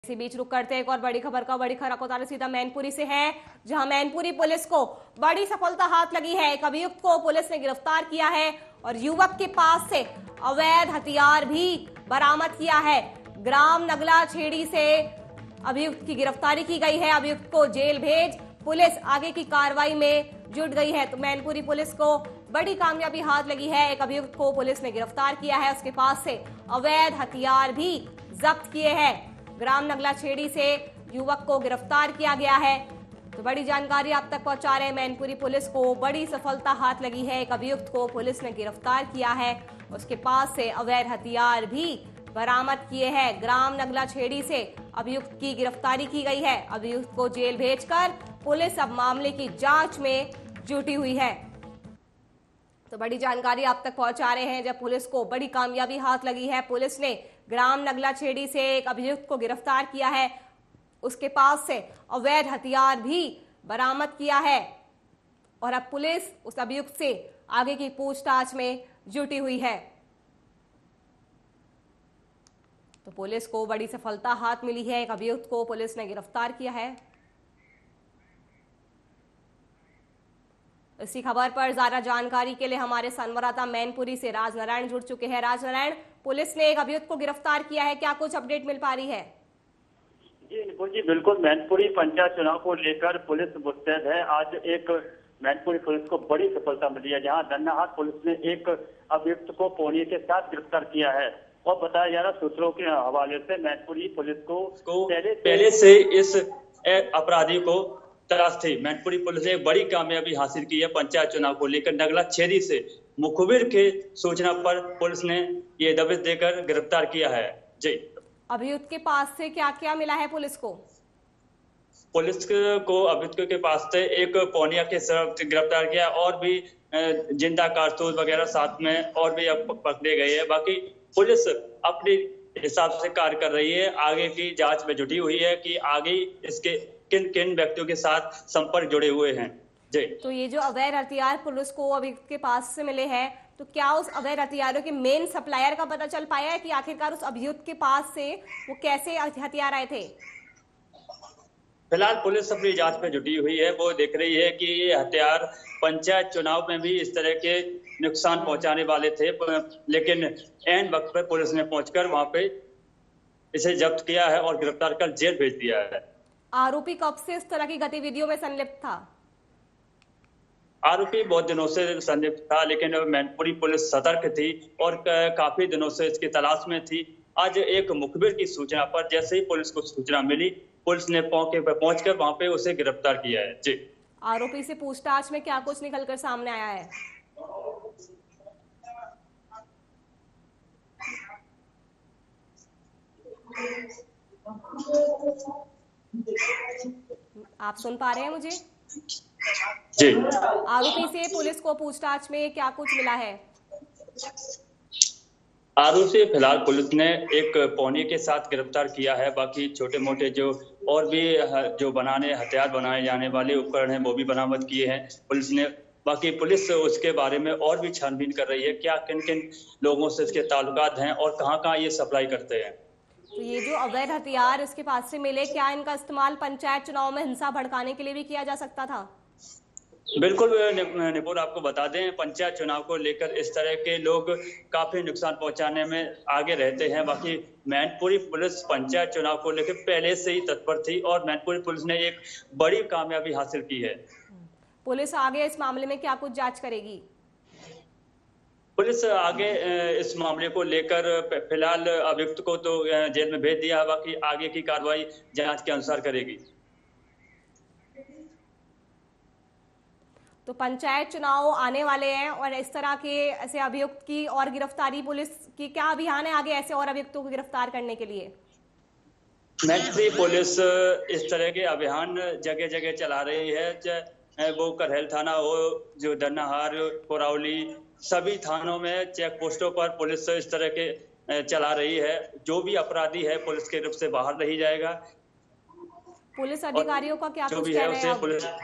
इसी बीच रुक करते एक और बड़ी खबर का बड़ी खबर को सीधा मैनपुरी से है, जहां मैनपुरी पुलिस को बड़ी सफलता हाथ लगी है। एक अभियुक्त को पुलिस ने गिरफ्तार किया है और युवक के पास से अवैध हथियार भी बरामद किया है। ग्राम नगला छेड़ी से अभियुक्त की गिरफ्तारी की गई है। अभियुक्त को जेल भेज पुलिस आगे की कार्रवाई में जुट गई है। तो मैनपुरी पुलिस को बड़ी कामयाबी हाथ लगी है। एक अभियुक्त को पुलिस ने गिरफ्तार किया है, उसके पास से अवैध हथियार भी जब्त किए हैं। ग्राम नगला छेड़ी से युवक को गिरफ्तार किया गया है। तो बड़ी जानकारी आप तक पहुंचा रहे हैं। मैनपुरी पुलिस को बड़ी सफलता हाथ लगी है। एक अभियुक्त को पुलिस ने गिरफ्तार किया है, उसके पास से अवैध हथियार भी बरामद किए हैं। ग्राम नगला छेड़ी से अभियुक्त की गिरफ्तारी की गई है। अभियुक्त को जेल भेजकर पुलिस अब मामले की जांच में जुटी हुई है। तो बड़ी जानकारी आप तक पहुंचा रहे हैं। जब पुलिस को बड़ी कामयाबी हाथ लगी है, पुलिस ने ग्राम नगला छेड़ी से एक अभियुक्त को गिरफ्तार किया है, उसके पास से अवैध हथियार भी बरामद किया है और अब पुलिस उस अभियुक्त से आगे की पूछताछ में जुटी हुई है। तो पुलिस को बड़ी सफलता हाथ मिली है। एक अभियुक्त को पुलिस ने गिरफ्तार किया है। इसी खबर पर ज्यादा जानकारी के लिए हमारे संवाददाता मैनपुरी से राजनारायण जुड़ चुके हैं। राजनारायण, पुलिस ने एक अभियुक्त को गिरफ्तार किया है, क्या कुछ अपडेट मिल पा रही है? जी बिल्कुल, मैनपुरी पंचायत चुनाव को लेकर पुलिस मुस्तैद है। आज एक मैनपुरी पुलिस को बड़ी सफलता मिली है, जहां दन्नाहाट पुलिस ने एक अभियुक्त को पोनिया के साथ गिरफ्तार किया है। और बताया जा रहा सूत्रों के हवाले से मैनपुरी पुलिस को पहले से इस अपराधी को तलाश थी। मैनपुरी पुलिस ने एक बड़ी कामयाबी हासिल की है पंचायत चुनाव को लेकर। नगला छेड़ी से मुखबिर के सूचना पर पुलिस ने ये दबिश देकर गिरफ्तार किया है। जी, अभियुक्त के पास से क्या क्या मिला है पुलिस को? पुलिस को अभियुक्त के पास से एक पोनिया के साथ गिरफ्तार किया और भी जिंदा कारतूस वगैरह साथ में और भी अब पकड़े गए हैं। बाकी पुलिस अपने हिसाब से कार्य कर रही है, आगे की जांच में जुटी हुई है कि आगे इसके किन किन व्यक्तियों के साथ संपर्क जुड़े हुए हैं। जी, तो ये जो अवैध हथियार पुलिस को अभियुक्त के पास से मिले हैं, तो क्या उस अवैध हथियारों के मेन सप्लायर का पता चल पाया है कि आखिरकार उस अभियुक्त के पास से वो कैसे हथियार आए थे? फिलहाल पुलिस अपनी जांच में जुटी हुई है। वो देख रही है कि ये हथियार पंचायत चुनाव में भी इस तरह के नुकसान पहुंचाने वाले थे, लेकिन ऐन वक्त पर पुलिस ने पहुंचकर वहां पे इसे जब्त किया है और गिरफ्तार कर जेल भेज दिया है। आरोपी कब से इस तरह की गतिविधियों में संलिप्त था? आरोपी बहुत दिनों से संलिप्त था, लेकिन मैनपुरी पुलिस सतर्क थी और काफी दिनों से इसकी तलाश में थी। आज एक मुखबिर की सूचना पर जैसे ही पुलिस को सूचना मिली, पुलिस ने मौके पर पहुंचकर वहां पे उसे गिरफ्तार किया है। जी, आरोपी से पूछताछ में क्या कुछ निकलकर सामने आया है? आप सुन पा रहे हैं मुझे? जी, आरोपी से पुलिस को पूछताछ में क्या कुछ मिला है? आरोपी से फिलहाल पुलिस ने एक पोनिया के साथ गिरफ्तार किया है। बाकी छोटे मोटे जो और भी जो हथियार बनाए जाने वाले उपकरण हैं, वो भी बरामद किए हैं पुलिस ने। बाकी पुलिस उसके बारे में और भी छानबीन कर रही है, क्या किन किन लोगों से इसके ताल्लुकात हैं और कहाँ कहाँ ये सप्लाई करते हैं। तो ये जो अवैध हथियार इसके पास से मिले, क्या इनका इस्तेमाल पंचायत चुनाव में हिंसा भड़काने के लिए भी किया जा सकता था? बिल्कुल निपुण, आपको बता दें पंचायत चुनाव को लेकर इस तरह के लोग काफी नुकसान पहुंचाने में आगे रहते हैं। बाकी मैनपुरी पुलिस पंचायत चुनाव को लेकर पहले से ही तत्पर थी और मैनपुरी पुलिस ने एक बड़ी कामयाबी हासिल की है। पुलिस आगे इस मामले में क्या कुछ जांच करेगी? पुलिस आगे इस मामले को लेकर फिलहाल अभियुक्त को तो जेल में भेज दिया, बाकी आगे की कार्रवाई जांच के अनुसार करेगी। तो पंचायत चुनाव आने वाले हैं और इस तरह के ऐसे अभियुक्त की और गिरफ्तारी, पुलिस की क्या अभियान है आगे ऐसे और अभियुक्तों को गिरफ्तार करने के लिए? मैनपुरी पुलिस इस तरह के अभियान जगह जगह चला रही है, वो करहल थाना हो, जो दन्नाहार, कोरावली, सभी थानों में चेक पोस्टों पर पुलिस इस तरह के चला रही है। जो भी अपराधी है पुलिस के गिरफ्त से बाहर नहीं जाएगा। पुलिस अधिकारियों का क्या कुछ कहना है अब?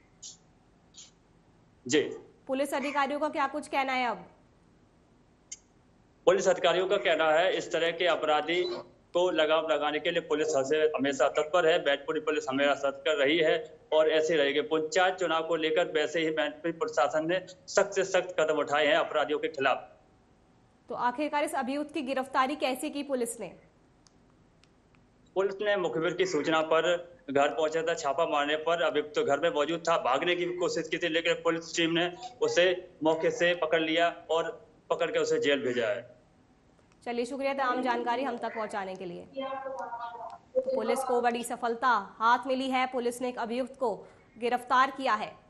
जी, पुलिस अधिकारियों का क्या कुछ कहना है अब? पुलिस अधिकारियों का कहना है इस तरह के अपराधी को लगाम लगाने के लिए पुलिस हमेशा तत्पर है। मैनपुरी पुलिस हमेशा सतर्क रही है और ऐसे रहेगी। पंचायत चुनाव को लेकर वैसे ही मैनपुरी प्रशासन ने सख्त से सख्त कदम उठाए हैं अपराधियों के खिलाफ। तो आखिरकार इस अभियुक्त की गिरफ्तारी कैसे की पुलिस ने? पुलिस ने मुखबिर की सूचना पर घर पहुंचा था। छापा मारने पर अभियुक्त घर में मौजूद था। भागने की कोशिश की थी, लेकिन पुलिस टीम ने उसे मौके से पकड़ लिया और पकड़ के उसे जेल भेजा है। चलिए, शुक्रिया तमाम जानकारी हम तक पहुंचाने के लिए। तो पुलिस को बड़ी सफलता हाथ मिली है। पुलिस ने एक अभियुक्त को गिरफ्तार किया है।